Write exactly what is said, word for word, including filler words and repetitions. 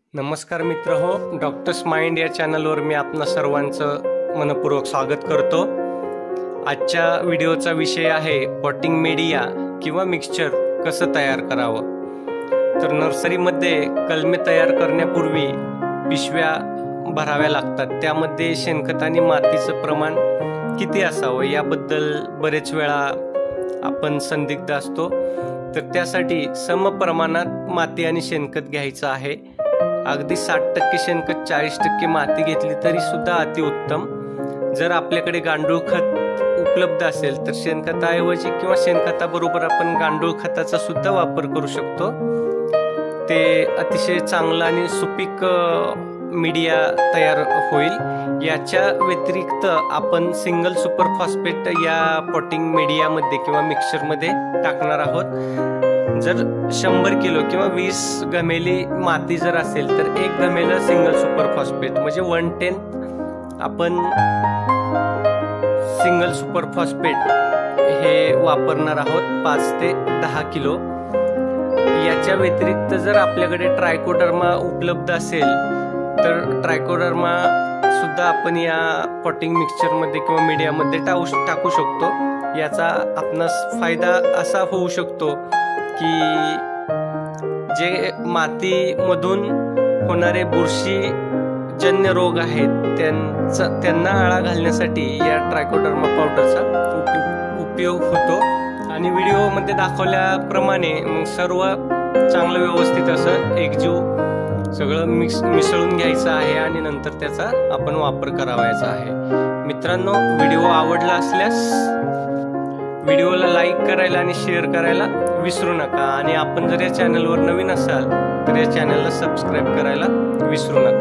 नमस्कार मित्र हो, डॉक्टर्स माइंड या चॅनलवर मी आपणा सर्वांचं मनपूर्वक स्वागत करतो। आजच्या व्हिडिओचा विषय आहे पॉटिंग मीडिया किंवा मिक्सचर कसं तयार करावं। तर नर्सरीमध्ये कलमे तयार करण्यापूर्वी पिशव्या भराव्या लागतात, त्यामध्ये शेणखत आणि मातीचं प्रमाण किती असावं याबद्दल बरेच वेळा आपण संदिग्ध असतो। तर त्यासाठी सम प्रमाणात माती आणि शेणखत घ्यायचं आहे। अगदी साठ टक्के शेणखत चाळीस टक्के माती घेतली तरी सुद्धा अतिउत्तम। जर आपल्याकडे गांडूळ खत उपलब्ध असेल तर शेणखताऐवजी किंवा शेणखताबरोबर आपण गांडूळ खताचा सुद्धा वापर करू शकतो। ते अतिशय चांगला आणि सुपीक मीडिया तयार होईल। याच्या व्यतिरिक्त आपण सिंगल सुपर फॉस्फेट या पॉटिंग मीडियामध्ये किंवा मिक्सचरमध्ये टाकणार आहोत। जर शंभर किलो किंवा वीस गमेली माती जर असेल तर एक गमेला सिंगल सुपर फॉस्फेट म्हणजे वन टेन्थ आपण सिंगल सुपर फॉस्फेट हे वापरणार आहोत पाच ते दहा किलो। याच्या व्यतिरिक्त जर आपल्याकडे ट्रायकोडर्मा उपलब्ध असेल तर ट्रायकोडर्मा सुद्धा आपण या पॉटिंग मिक्सचरमध्ये किंवा मीडियामध्ये टाकू शकतो। याचा आपणास फायदा असा होऊ शकतो की जे मातीमधून होणारे बुरशीजन्य रोग आहेत त्यांचा त्यांना आळा घालण्यासाठी या ट्रायकोडर्मा पावडरचा उपयोग होतो। आणि व्हिडिओमध्ये दाखवल्याप्रमाणे सर्व चांगलं व्यवस्थित असं एकजीव सगळं मिक्स मिसळून घ्यायचं आहे आणि नंतर त्याचा आपण वापर करावायचा आहे। मित्रांनो, व्हिडिओ आवडला असल्यास व्हिडिओला लाईक करायला आणि शेअर करायला विसरू नका। आणि आपण जर या चॅनलवर नवीन असाल तर या चॅनलला सबस्क्राईब करायला विसरू नका।